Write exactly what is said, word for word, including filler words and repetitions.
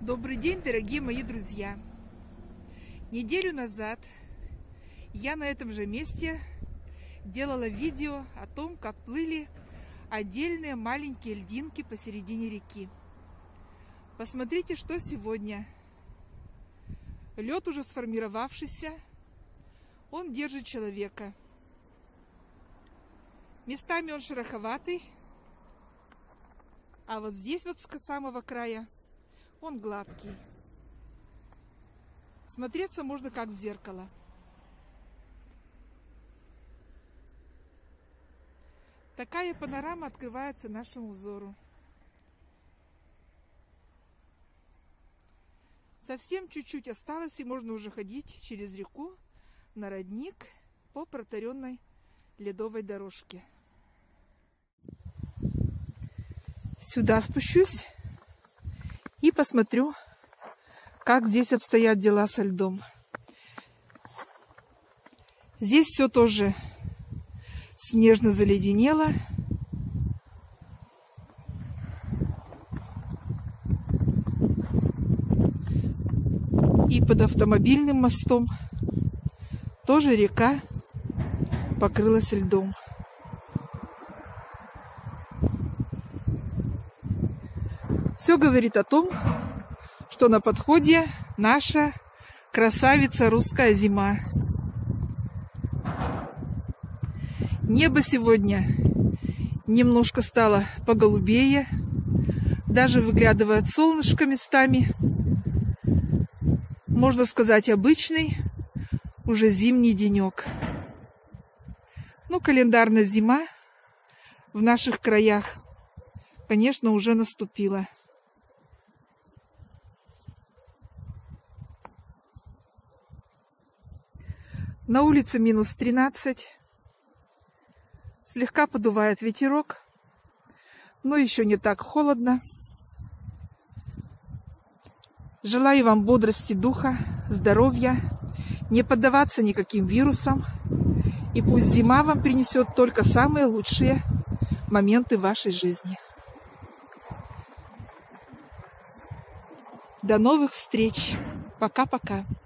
Добрый день, дорогие мои друзья! Неделю назад я на этом же месте делала видео о том, как плыли отдельные маленькие льдинки посередине реки. Посмотрите, что сегодня. Лед уже сформировавшийся, он держит человека. Местами он шероховатый, а вот здесь вот с самого края он гладкий. Смотреться можно как в зеркало. Такая панорама открывается нашему взору. Совсем чуть-чуть осталось, и можно уже ходить через реку на родник по протаренной ледовой дорожке. Сюда спущусь и посмотрю, как здесь обстоят дела со льдом. Здесь все тоже снежно заледенело. И под автомобильным мостом тоже река покрылась льдом. Все говорит о том, что на подходе наша красавица русская зима. Небо сегодня немножко стало поголубее, даже выглядывает солнышко местами. Можно сказать, обычный, уже зимний денек. Ну, календарная зима в наших краях, конечно, уже наступила. На улице минус тринадцать. Слегка подувает ветерок, но еще не так холодно. Желаю вам бодрости духа, здоровья, не поддаваться никаким вирусам. И пусть зима вам принесет только самые лучшие моменты вашей жизни. До новых встреч. Пока-пока.